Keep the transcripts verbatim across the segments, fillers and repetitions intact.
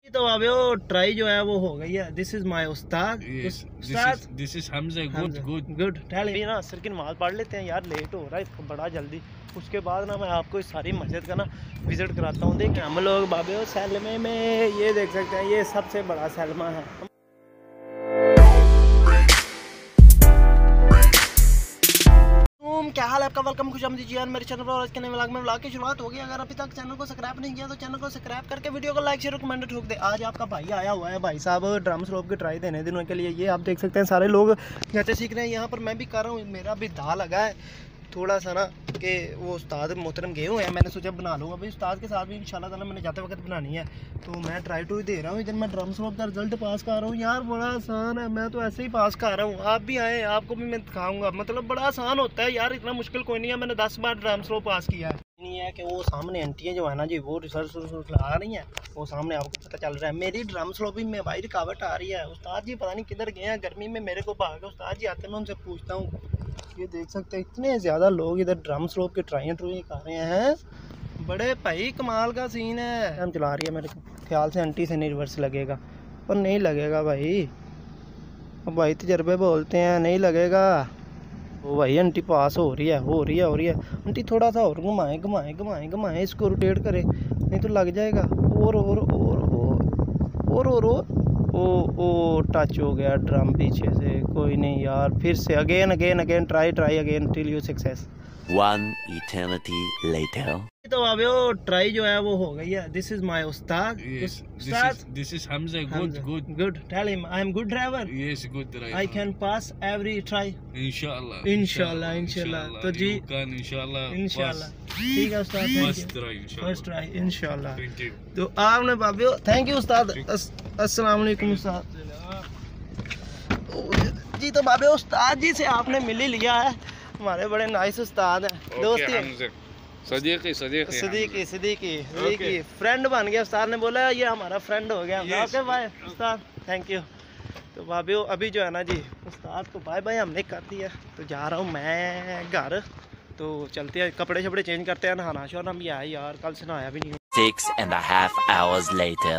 तो अभी वो ट्राई जो है वो हो गई है। दिस इज माय उस्ताद। उस्ताद this is Hamza. Good good good. Tell me ना असर की नमाज पढ़ लेते हैं यार, लेट हो रहा है इसको बड़ा जल्दी। उसके बाद ना मैं आपको इस सारी मस्जिद का ना विजिट कराता हूँ। देखिए हम लोग बाबे सैलमे में ये देख सकते हैं, ये सबसे बड़ा सैलमा है। क्या हाल है आपका? वेलकम खुशामदीद जी मेरे चैनल पर। आज के नए व्लॉग में व्लॉग की शुरुआत होगी। अगर अभी तक चैनल को सब्सक्राइब नहीं किया तो चैनल को सब्सक्राइब करके वीडियो को लाइक शेयर कमेंट ठोक दे। आज आपका भाई आया हुआ है, भाई साहब ड्रम स्लोप की ट्राई देने दिनों के लिए। ये आप देख सकते हैं सारे लोग कहते सीख रहे हैं, यहाँ पर मैं भी कर रहा हूँ। मेरा भी दा लगा है थोड़ा सा ना कि वो उस्ताद मोहतरम गए हुए हैं, मैंने सोचा बना लूँगा भाई उस्ताद के साथ भी इंशाल्लाह ताला मैंने जाते वक्त बनानी है। तो मैं ट्राई टू ही दे रहा हूँ। इधर मैं ड्रम स्लोप का रिजल्ट पास कर रहा हूँ यार, बड़ा आसान है। मैं तो ऐसे ही पास कर रहा हूँ, आप भी आए आपको भी मैं दिखाऊँगा। मतलब बड़ा आसान होता है यार, इतना मुश्किल कोई नहीं है। मैंने दस बार ड्रम स्लोप पास किया है। नहीं है कि वो सामने आंटियाँ जो है ना जी वो रिसर्च आ रही हैं, वो सामने आपको पता चल रहा है। मेरी ड्रम स्लोपिंग में भाई रुकावट आ रही है। उस्ताद जी पता नहीं किधर गए हैं, गर्मी में मेरे को भाग। उस्ताद जी आते मैं उनसे पूछता हूँ। ये देख सकते हैं इतने ज़्यादा लोग इधर ड्रम स्लोप की ट्राइयाँ ट्रुइयाँ कर रहे हैं। बड़े भाई कमाल का सीन है। हम चला रही है, मेरे ख्याल से आंटी से नहीं रिवर्स लगेगा, पर नहीं लगेगा भाई। अब भाई तजर्बे बोलते हैं, नहीं लगेगा। वो भाई आंटी पास हो रही है हो रही है हो रही है आंटी थोड़ा सा और घुमाएं घुमाएं घुमाएं घुमाएं इसको रोटेट करें, नहीं तो लग जाएगा। और और और और और और ओ ओ टच हो गया ड्रम पीछे से। कोई नहीं यार, फिर से again again again try try again till you success. One eternity later. तो अब वो ट्राई जो है वो हो गई है। दिस इज माय उस्ताद। This is Hamza. Good good good. Tell him I am good driver. Yes good driver. I can pass every try इंशाल्लाह इंशाल्लाह इंशाल्लाह। तो जी इंशाल्लाह इंशाल्लाह ठीक है उस्ताद। फर्स्ट ट्राई इंशाल्लाह फर्स्ट ट्राई इंशाल्लाह। Thank you. तो आपने बाबी थैंक यू उस्ताद। अस्सलाम वालेकुम उस्ताद जी। तो बाबे उस्ताद जी से आपने मिल ही लिया है, हमारे बड़े नाइस उस्ताद हैं। दोस्ती सदीकी सदीकी सदीकी सदीकी सदीकी फ्रेंड बन गया। उस्ताद ने बोला ये हमारा फ्रेंड हो गया। ओके बाय उस्ताद, थैंक यू। तो भाभी अभी जो है ना जी उस्ताद को बाय बाय हमने कर दिया। तो जा रहा हूँ मैं घर, तो चलते हैं कपड़े शपड़े चेंज करते हैं। नहाना शोना भी आया यार, कल से नहाया भी नहीं। Six and a half hours later.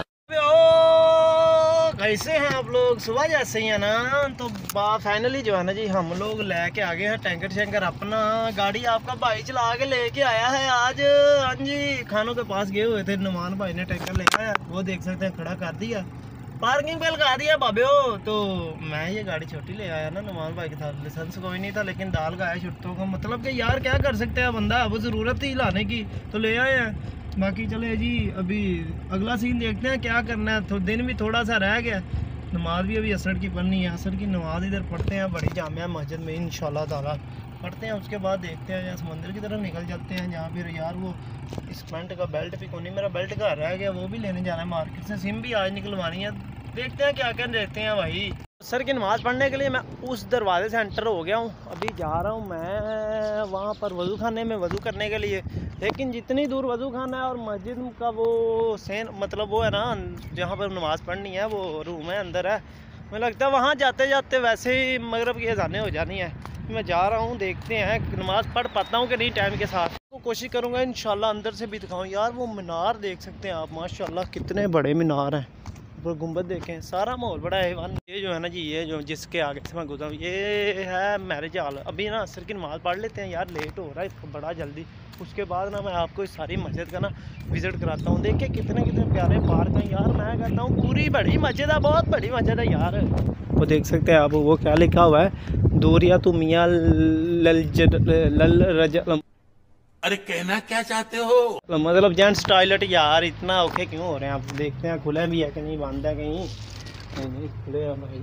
कैसे हैं आप लोग? सुबह जैसे ही है ना। तो फाइनली जो है ना जी हम लोग लेके आ गए हैं टैंकर शैंकर अपना। गाड़ी आपका भाई चला के लेके आया है आज। हाँ जी, खानों के पास गए हुए थे, नुमान भाई ने टैंकर लेके आया, वो देख सकते हैं खड़ा कर दिया, पार्किंग पे लगा दिया बाबे हो। तो मैं ये गाड़ी छोटी ले आया ना, नुमान भाई के साथ लाइसेंस कोई नहीं था, लेकिन डाल का आया छुट्टों का। मतलब कि यार क्या कर सकते हैं बंदा, वो ज़रूरत थी लाने की तो ले आए हैं। बाकी चले जी अभी अगला सीन देखते हैं क्या करना है। तो दिन भी थोड़ा सा रह गया, नमाज भी अभी असर की पढ़नी है। असर की नमाज इधर पढ़ते हैं बड़ी जामिया मस्जिद में इंशाल्लाह ताला पढ़ते हैं। उसके बाद देखते हैं या समंदर की तरफ निकल जाते हैं, जहाँ फिर यार वो इस पेंट का बेल्ट भी कोई नहीं, मेरा बेल्ट घर रह गया, वो भी लेने जाना है मार्केट से। सिम भी आज निकलवानी है, देखते हैं क्या क्या देखते हैं भाई। सर की नमाज़ पढ़ने के लिए मैं उस दरवाजे से एंटर हो गया हूँ। अभी जा रहा हूँ मैं वहाँ पर वज़ू खाने में वज़ू करने के लिए। लेकिन जितनी दूर वज़ू खाना है और मस्जिद का वो सेन मतलब वो है ना जहाँ पर नमाज़ पढ़नी है, वो रूम है अंदर है। मुझे लगता है वहाँ जाते जाते वैसे ही मगरब की अज़ानें हो जानी है। मैं जा रहा हूँ, देखते हैं नमाज़ पढ़ पाता हूँ कि नहीं टाइम के साथ। तो कोशिश करूँगा इंशाल्लाह अंदर से भी दिखाऊँ। यार वो मीनार देख सकते हैं आप, माशाल्लाह कितने बड़े मीनार हैं। गुंबद देखें, सारा माहौल बड़ा है। ये जो है ना जी ये जो जिसके आगे से मैं गुजरा ये है मैरिज हॉल। अभी ना असर की नमाज़ पढ़ लेते हैं यार, लेट हो रहा है इसको बड़ा जल्दी। उसके बाद ना मैं आपको इस सारी मस्जिद का ना विज़िट कराता हूँ। देखिए कितने कितने प्यारे पार्क हैं यार। मैं कहता हूँ पूरी बड़ी मस्जिद है, बहुत बड़ी मस्जिद है यार। वो देख सकते हैं आप, वो क्या लिखा हुआ है, दूरिया तो मियाँ लल रज। अरे कहना क्या चाहते हो? मतलब जेंट्स टॉयलेट यार इतना औखे क्यों हो रहे हैं? आप देखते हैं खुले भी है कि नहीं, बंद है कहीं नहीं, खुले हैं भाई।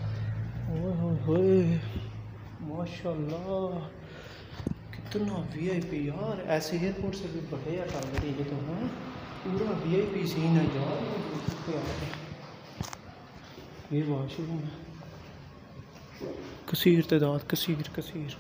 ओए माशाल्लाह कितना वीआईपी यार। ऐसे एयरपोर्ट से भी बड़े हैं टॉयलेट ये तो। हाँ पूरा वीआईपी सीन है यार। ये वॉशरूम है, कसीर तादाद कसीर कसीर।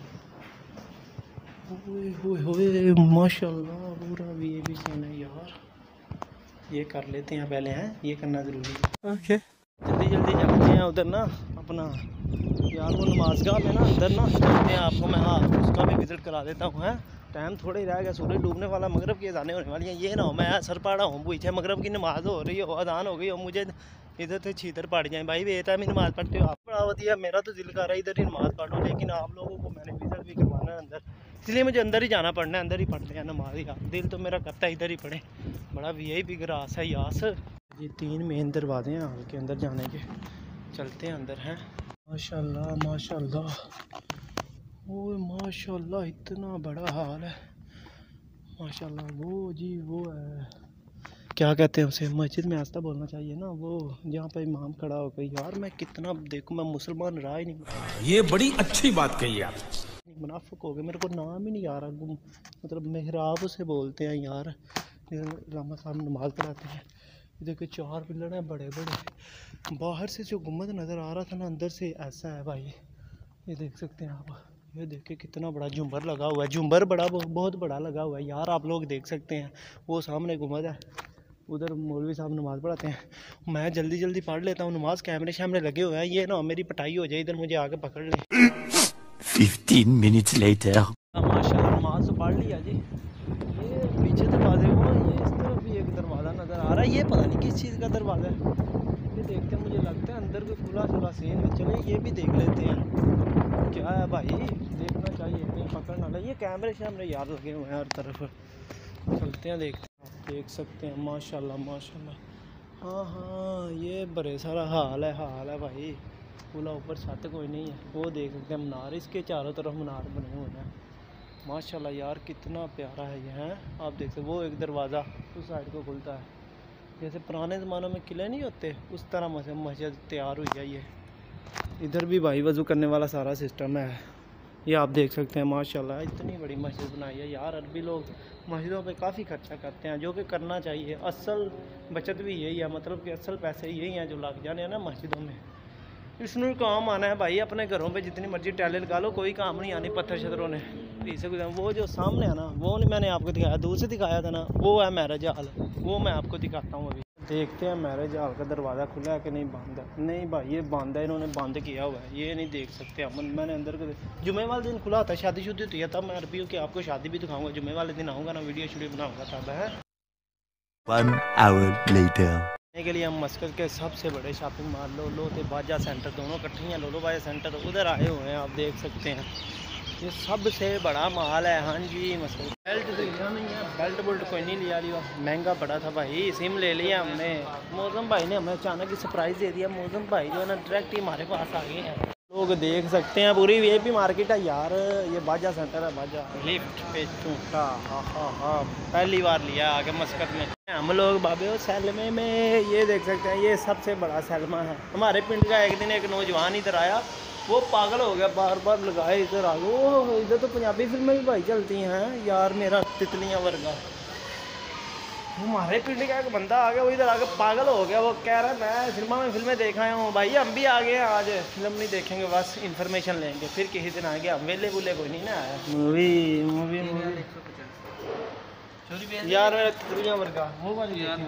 ओए होए होए माशाल्लाह पूरा भी ये भी सीन है यार। ये कर लेते हैं पहले, हैं ये करना ज़रूरी है। ओके जल्दी जल्दी चलते हैं उधर ना अपना यार वो नमाज़गाह में ना अंदर ना चलते हैं। आपको मैं हाँ उसका भी विज़िट करा देता हूँ। हैं टाइम थोड़े ही रह गया, सूरज डूबने वाला, मगरब की अजानें होने वाली हैं। ये ना हो मैं सर पड़ा हूँ पीछे, मगरब की नमाज़ हो रही हो, अजान हो गई हो, मुझे इधर से छीतर पड़ जाए। भाई बेटा मैं नमाज़ पढ़ते हो आप बड़ा वधिया, मेरा तो दिल कर रहा है इधर ही नमाज़ पढ़ो, लेकिन आप लोगों को मैंने विजिट भी करवाना है अंदर, इसलिए मुझे अंदर ही जाना पड़ना है। अंदर ही पढ़ते हैं नमाज यार, दिल तो मेरा करता है इधर ही पढ़े। बड़ा वी आई पी ग्रास है यास। ये तीन मेन दरवाजे हैं हॉल के अंदर जाने के, चलते हैं अंदर हैं। माशाल्लाह माशाल्लाह, ओह माशाल्लाह इतना बड़ा हाल है माशाल्लाह। वो जी वो है, क्या कहते हैं उसे, मस्जिद में आस्था बोलना चाहिए ना, वो जहाँ पर इमाम खड़ा हो गई। यार मैं कितना देखूँ, मैं मुसलमान रहा ही नहीं। ये बड़ी अच्छी बात कही आप, मुनाफिक हो गए, मेरे को नाम ही नहीं आ रहा, मतलब मेहराब से बोलते हैं यार। रामा साहब नमाज़ पढ़ाते हैं। देखो चार पिलर हैं बड़े बड़े, बाहर से जो गुम्बद नज़र आ रहा था ना, अंदर से ऐसा है भाई। ये देख सकते हैं आप, ये देखिए कितना बड़ा झुंबर लगा हुआ है, झुंबर बड़ा बहुत बड़ा लगा हुआ है यार, आप लोग देख सकते हैं। वो सामने गुम्बद है, उधर मौलवी साहब नमाज़ पढ़ाते हैं। मैं जल्दी जल्दी पढ़ लेता हूँ नमाज़, कैमरे शैमरे लगे हुए हैं, ये ना मेरी पटाई हो जाए, इधर मुझे आके पकड़ लें। fifteen minutes later. माशाल्लाह नमाज तो पढ़ लिया जी। ये पीछे दरवाजे वो, ये इस तरफ भी एक दरवाज़ा नज़र आ रहा है, ये पता नहीं किस चीज़ का दरवाज़ा है। ये देखते हैं, मुझे लगता है अंदर कोई खुला खुला सीन है। चले ये भी देख लेते हैं क्या है भाई, देखना चाहिए, कहीं पकड़ ना ले। ये कैमरे शैमरे यार लगे हुए हैं हर तरफ, चलते हैं देखते हैं। आप देख सकते हैं माशाल्लाह माशाल्लाह। हाँ हाँ ये बड़े सारा हाल है हाल है भाई, पूरा ऊपर छत कोई नहीं है। वो देख सकते हैं मीनार, इसके चारों तरफ मीनार बने हुए हैं माशाल्लाह। यार कितना प्यारा है ये, हैं आप देख सकते। वो एक दरवाज़ा उस साइड को खुलता है, जैसे पुराने ज़मानों में किले नहीं होते, उस तरह मस्जिद तैयार हुई है ये। इधर भी भाई वज़ू करने वाला सारा सिस्टम है, ये आप देख सकते हैं माशाल्लाह। इतनी बड़ी मस्जिद बनाई है यार। अरबी लोग मस्जिदों पे काफ़ी खर्चा करते हैं, जो कि करना चाहिए। असल बचत भी यही है, मतलब कि असल पैसे यही हैं जो लग जाने हैं ना मस्जिदों में। इसमें काम आना है भाई, अपने घरों पे जितनी मर्जी टैले लगा लो, कोई काम नहीं आनी पत्थर शत्रों ने पीछे। वो जो सामने है ना, वो नहीं मैंने आपको दिखाया, दूर से दिखाया था ना, वो है मैरिज हॉल, वो मैं आपको दिखाता हूँ अभी। देखते हैं मैरिज हॉल का दरवाज़ा खुला है कि नहीं, बंद है। नहीं भाई ये बंद है, इन्होंने बंद किया हुआ है, ये नहीं देख सकते हम। मैंने अंदर को जुमे वाले दिन खुला होता है, शादी शुदी होती है तब मैं अरबियों की आपको शादी भी दिखाऊंगा। जुमे वाले दिन आऊँगा ना, वीडियो शूडियो बनाऊँगा तब है। One hour later. के लिए हम मस्कत के सबसे बड़े शॉपिंग मॉल लो लो ते बाजा सेंटर, दोनों इकट्ठी हैं। लोलो बाजा सेंटर उधर आए हुए हैं, आप देख सकते हैं। ये सबसे बड़ा माल है। हाँ जी मस्कत। बेल्ट तो लिया नहीं है, बेल्ट बुल्ट कोई नहीं लिया, लिया महंगा पड़ा था भाई। सिम ले लिया हमने, मौसम भाई ने हमें अचानक ही सरप्राइज़ दे दिया। मौसम भाई जो है ना डायरेक्ट ही हमारे पास आ गए हैं। लोग देख सकते हैं, पूरी वी आई पी मार्केट है यार। ये बाजा सेंटर है, बाजा लिफ्ट पे चूटा। हाँ हाँ हाँ पहली बार लिया आगे मस्कत में हम लोग बाबे हो सैलमे में। ये देख सकते हैं, ये सबसे बड़ा सैलमा है हमारे पिंड का। एक दिन एक नौजवान इधर आया, वो पागल हो गया, बार बार लगाए इधर आ गए। वो इधर तो पंजाबी फिल्में भी भाई चलती हैं यार, मेरा तितलियाँ वर्गा। हमारे पिंड का एक बंदा आ गया, वो इधर आके पागल हो गया। वो कह रहा है मैं फिल्मों में फिल्में देखा हूँ। भाई हम भी आ गए हैं, आज फिल्म नहीं देखेंगे, बस इन्फॉर्मेशन लेंगे, फिर किसी दिन आएंगे। हम वेले बुले कोई नहीं ना आया। मूवी मूवी मूवी यार मेरा तितलियाँ वर्गा मुँह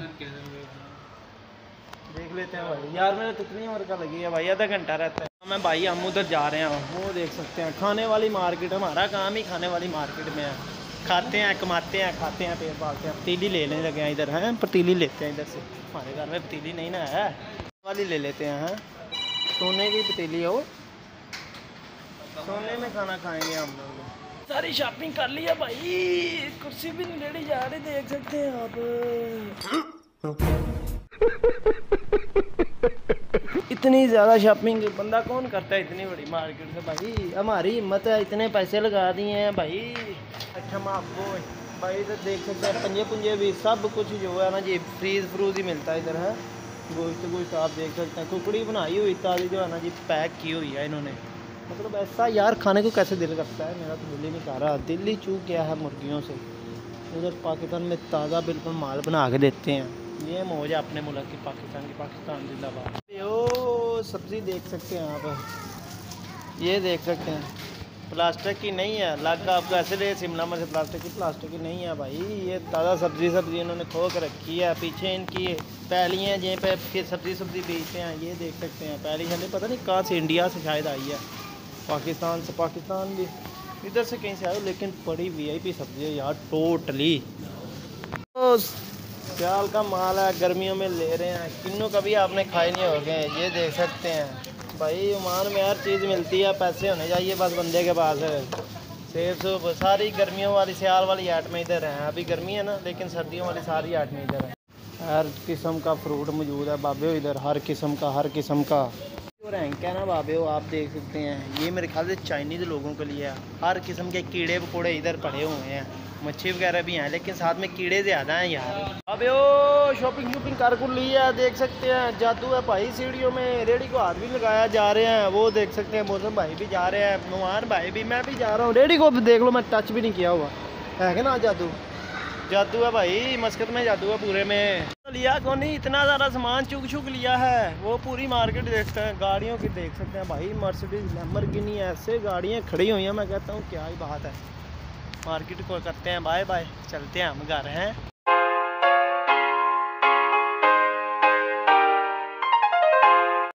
देख लेते हैं भाई। यार मेरा तितलियाँ वर्गा लगी है भाई, आधा घंटा रहता है। मैं भाई हम उधर जा रहे हैं, वो देख सकते हैं खाने वाली मार्केट। हमारा काम ही खाने वाली मार्केट में है, खाते हैं कमाते हैं खाते हैं पेट पालते हैं। पतीली लेने लगे हैं इधर, हैं पतीली लेते हैं इधर से। हमारे घर में पतीली नहीं ना है, वाली ले लेते हैं। हैं सोने की पतीली हो, सोने में खाना खाएंगे हम लोग। सारी शॉपिंग कर लिया भाई, कुर्सी भी नहीं लेनी जा रही, देख सकते हैं आप। इतनी ज़्यादा शॉपिंग बंदा कौन करता है इतनी बड़ी मार्केट से भाई। हमारी हिम्मत है, इतने पैसे लगा दिए हैं भाई। अच्छा हम आपको भाई इधर देख सकते हैं, पंजे पुंजे भी सब कुछ जो है ना जी फ्रीज फ्रूज ही मिलता है इधर है। गोश्त गोश्त आप देख सकते हैं, कुकड़ी बनाई हुई ताज़ी जो है ना जी, पैक की हुई है इन्होंने। मतलब ऐसा यार खाने को कैसे दिल करता है, मेरा तो दिल ही नहीं कर रहा। दिल ही चूक गया है मुर्गियों से। उधर पाकिस्तान में ताज़ा बिल्कुल माल बना के देते हैं। ये मौज है अपने मुल्क की, पाकिस्तान की। पाकिस्तान जिंदाबाद। ओ सब्ज़ी देख सकते हैं आप, ये देख सकते हैं प्लास्टिक की नहीं है। लग आपको ऐसे ले शिमला मिर्च प्लास्टिक की, प्लास्टिक की नहीं है भाई। ये ताज़ा सब्ज़ी सब्ज़ी इन्होंने खो के रखी है। पीछे इनकी पहली हैं जहाँ पे फिर सब्ज़ी सब्ज़ी बेचते हैं। ये देख सकते हैं पहली हमें पता नहीं कहाँ से, इंडिया से शायद आई है, पाकिस्तान से। पाकिस्तान भी इधर से कहीं से आए हो, लेकिन बड़ी वीआईपी सब्जी है यार टोटली। तो सियाल का माल है, गर्मियों में ले रहे हैं। किन्नू कभी आपने खाए नहीं होंगे, ये देख सकते हैं भाई। ओमान में हर चीज़ मिलती है, पैसे होने चाहिए बस बंदे के पास। सेब सूब सारी गर्मियों वाली सियाल वाली आइटमें इधर हैं। अभी गर्मी है ना, लेकिन सर्दियों वाली सारी आइटमें इधर है। हर किस्म का फ्रूट मौजूद है बाबे इधर, हर किस्म का हर किस्म का। जो रैंक है ना बाबे, आप देख सकते हैं, ये मेरे ख्याल से चाइनीज़ लोगों के लिए है। हर किस्म के कीड़े पकौड़े इधर पड़े हुए हैं, मच्छी वगैरह भी हैं, लेकिन साथ में कीड़े ज़्यादा हैं यार। अबे ओ शॉपिंग शॉपिंग कर कुल ली है, देख सकते हैं। जादू है भाई सीढ़ियों में, रेडी को हाथ भी लगाया जा रहे हैं। वो देख सकते हैं मौसम भाई भी जा रहे हैं, नुमान भाई भी, मैं भी जा रहा हूँ। रेडी को देख लो, मैं टच भी नहीं किया हुआ है कि ना। जादू जादू है भाई, मस्कत में जादू है पूरे में। लिया कौन नहीं, इतना ज़्यादा सामान चुक चुक लिया है। वो पूरी मार्केट देखते हैं, गाड़ियों की देख सकते हैं भाई। मर्सिडीज लैम्बोर्गिनी ऐसे गाड़ियाँ खड़ी हुई हैं, मैं कहता हूँ क्या ही बात है। मार्केट को करते हैं बाय बाय, चलते हैं हम घर हैं।